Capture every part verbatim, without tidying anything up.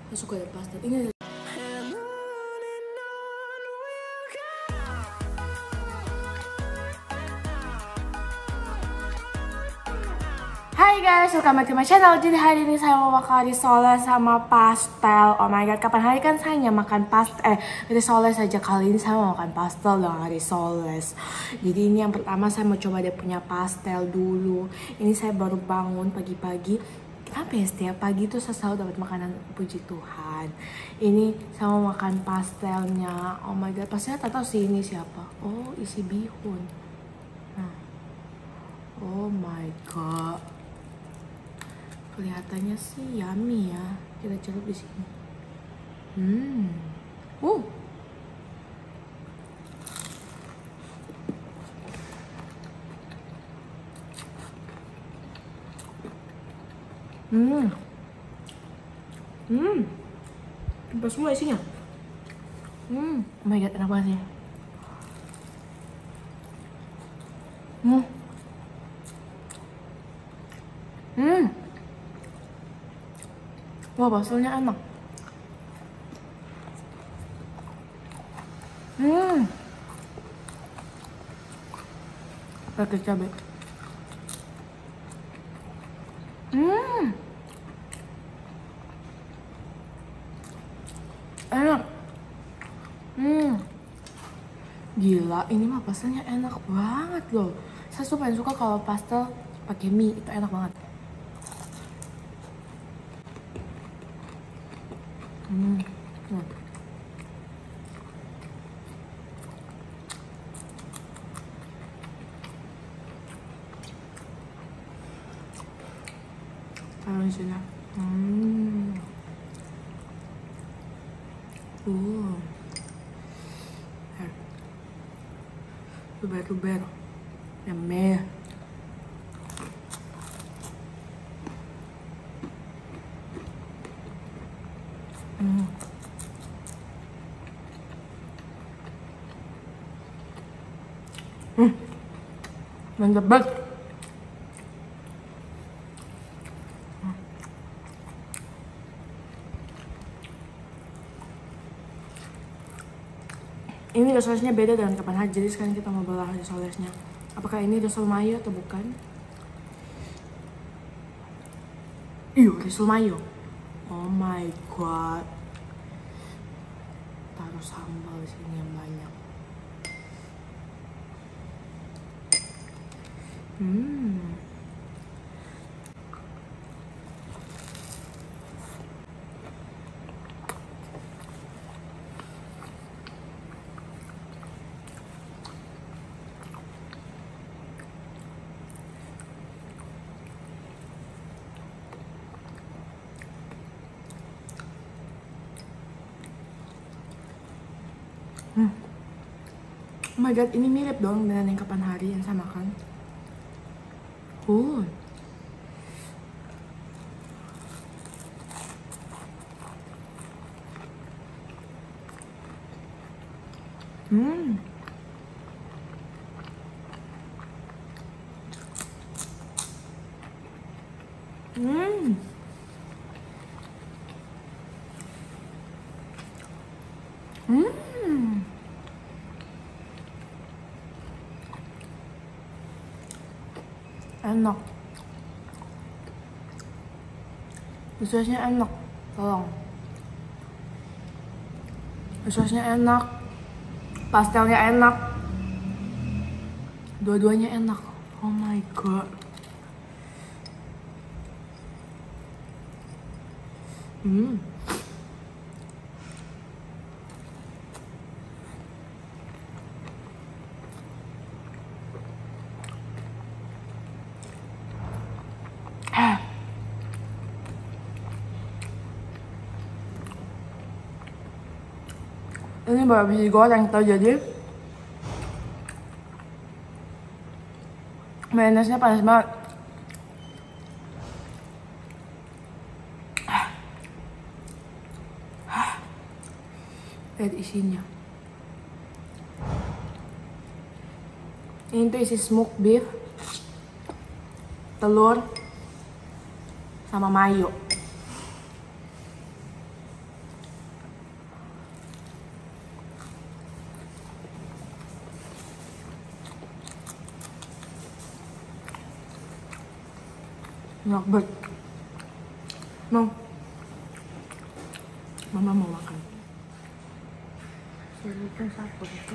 Aku suka ada pastel. Ini Hai guys, welcome back to my channel. Jadi hari ini saya mau makan risole sama pastel. Oh my god, kapan hari kan saya makan pastel Eh, risole saja. Kali ini saya mau makan pastel dengan risoles. Jadi ini yang pertama saya mau coba dia punya pastel dulu. Ini saya baru bangun pagi-pagi. Kenapa ya setiap pagi tuh saya selalu dapat makanan, puji Tuhan. Ini saya mau makan pastelnya. Oh my god, pastelnya tak tahu sih ini siapa. Oh, isi bihun. Nah. Oh my god. Kelihatannya sih yummy ya. Kita celup di sini. Hmm. Uh. Hmm. Hmm. Apa semua isinya? Hmm. Oh my god, enak banget ya. Hmm. Hmm. Wah, baksonya enak. Hmm. Pakai cabai. Hmm. Enak. Hmm. Gila, ini mah pastelnya enak banget loh. Saya tuh paling suka kalau pastel pakai mie, itu enak banget. Hmm. Hmm. Taruh di sini. Hmm. Uh. Luber-luber. Yummy. Hmm. Hmm. Mantap banget. Ini risolesnya beda dengan kapan hari, jadi sekarang kita mau belah risolesnya. Apakah ini risol mayo atau bukan? Iya, risol mayo. Oh my god. Taruh sambal di sini yang banyak. Hmm. Hmm. Oh my god, ini mirip dong dengan yang kapan hari yang saya makan. Oh. Hmm. Hmm. Hmm. Enak. Risosnya enak. Tolong. Risosnya enak. Pastelnya enak. Dua-duanya enak. Oh my god. Hmm. Ini baru habis digoreng tau, jadi mayonnaise-nya panas banget. Lihat isinya. Ini tuh isi smoked beef, telur, sama mayo. Enak banget. Mau? Mama mau makan. Sulitin satu gitu.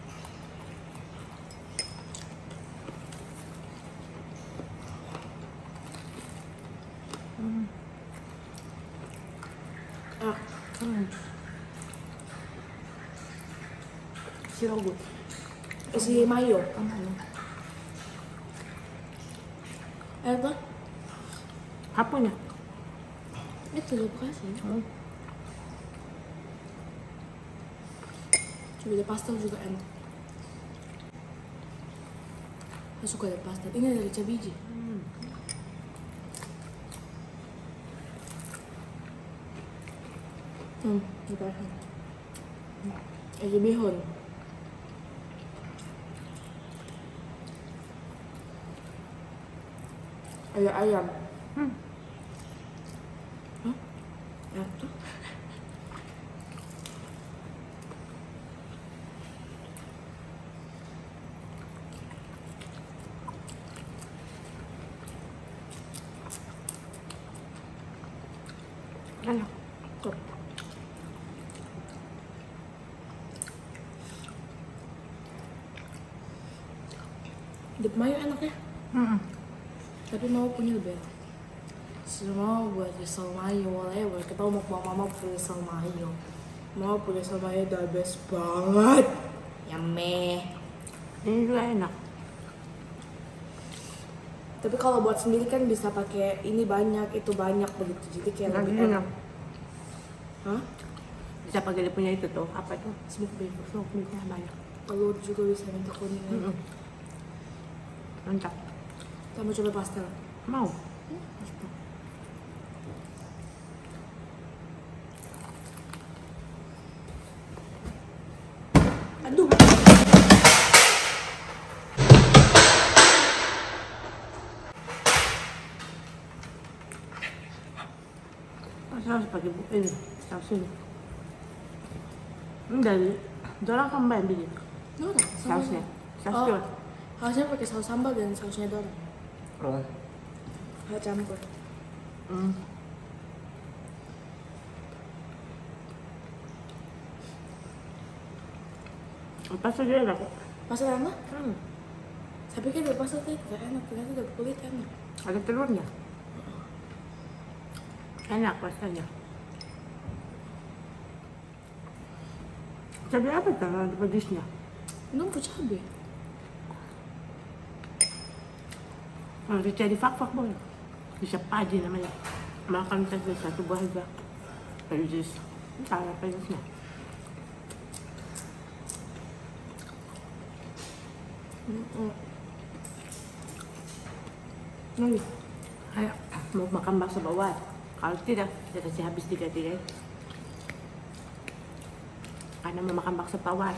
Hmm. Ah, Hmm. Sirogut. isi mayo. Ano? Apa? Hapon ya? Itu udah kasih. Hmm. Coba pastel juga enak. Aku suka ada pastel. Ini dari Cabiji. Hmm. Hmm, gitu ya. Aja bihun. Ada ayam. Hmm. Hah? Apa? Enak. Tuh. Dip mayo enak ya. Hmm. Tapi mau punya lebih enak. Semua buat risol mayo, whatever. Kita mau bawa mama punya risol mayo. Mama punya risol mayo the best banget. Yummy. Ini juga enak. Tapi kalau buat sendiri kan bisa pakai ini banyak, itu banyak begitu. Jadi kayak Enak, lebih enak. enak. Hah? Bisa pakai dia punya itu tuh. Apa itu? Smoke beef. Smoke beefnya banyak. Telur juga bisa minta kuningan. Hmm. Mantap. Kita mau coba pastel. Mau? Aduh. Masa harus pakai bu- ini? Saus ini. Ini dari dorang kan main beli Dorang. sausnya. Saus Oh, juga. harusnya pakai saus sambal dan sausnya dorang. Oh. Nggak campur. Hmm. Pastel juga enak kok. Pastel enak? Hmm. Saya pikir dari pastel tuh tidak enak, ternyata dari kulit enak. Ada telurnya. Enak pastelnya. Cabai apa tuh ada pedisnya? Nunggu cabai. Kalau dicari fak-fak boleh. Bisa paji namanya. Makan saja satu buah aja. Pedis. Entah ada pedisnya. Mm-mm. Lagi. Ayo, mau makan bakso bawah. Kalau tidak, kita kasih habis tiga-tiga. Karena mau makan bakso pawar.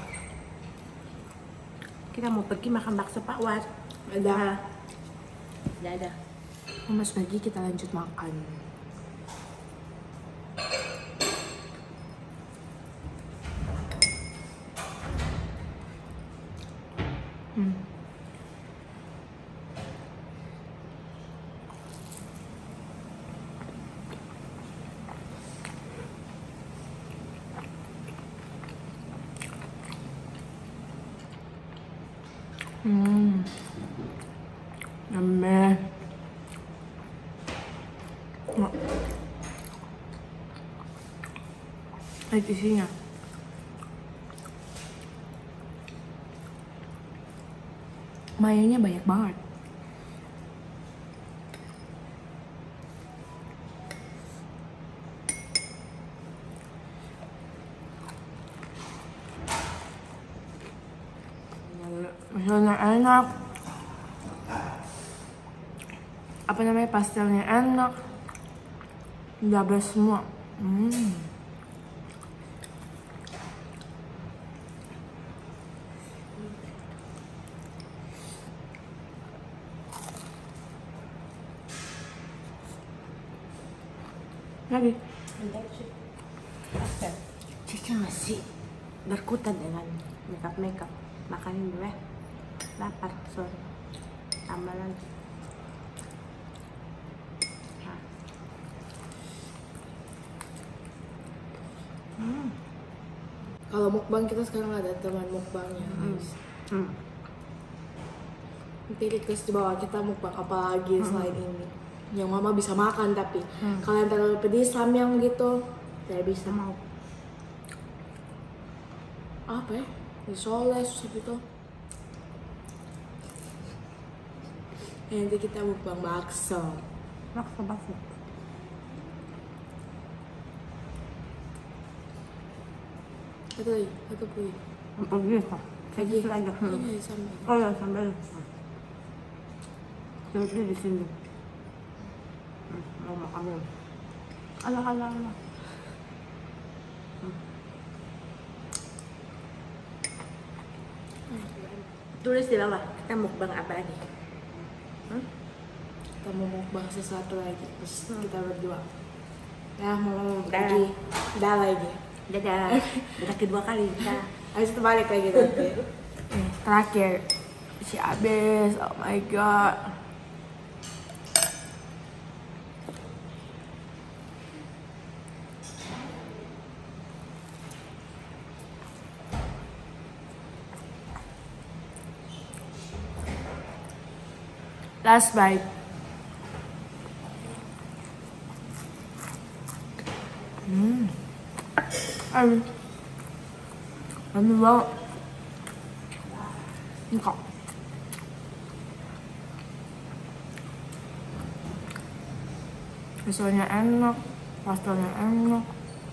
Kita mau pergi makan bakso pawar. Ada. Dadah. Mas pagi kita lanjut makan. Hmm. Hmm. Yummy. Oh. Lihat isinya. Mayonya banyak banget. Mayonya enak. Apa namanya, pastelnya enak. Udah best semua. Hmm. Lagi. Cica masih berkutat dengan makeup makeup. Makanin dulu ya. Lapar, sorry. Tambah lagi. Kalau mukbang kita sekarang ada teman mukbangnya. Hmm. Hmm. Nanti request di bawah kita mukbang apa lagi selain ini. Yang mama bisa makan tapi Hmm. kalian terlalu pedis samyang gitu tidak bisa. Mau. Apa ya? Risoles susah gitu. Ya, nanti kita mukbang bakso. Bakso bakso. Satu lagi, satu lagi. Apa gitu? Lagi lagi. Ini sambal. Oh ya sambal. Jadi di sini. Hmm, mau makan dulu. Alah alah alah. Tulis di bawah, kita mukbang apa lagi? Hmm? Kita mau mukbang sesuatu lagi terus kita berdua. Ya mau Dah. lagi, dah lagi. Dadah. Dadah kedua kali. Dah. Habis itu balik lagi nanti. Nih, terakhir si Abes, oh my god. Last bite. Hmm. Aduh. Lama banget. Enggak. Risolnya enak, pastelnya enak.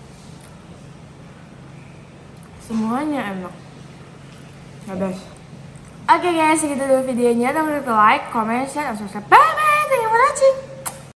Semuanya enak. The best. Oke guys, segitu dulu videonya. Jangan lupa like, comment, share, dan subscribe. Bye bye. Thank you for watching.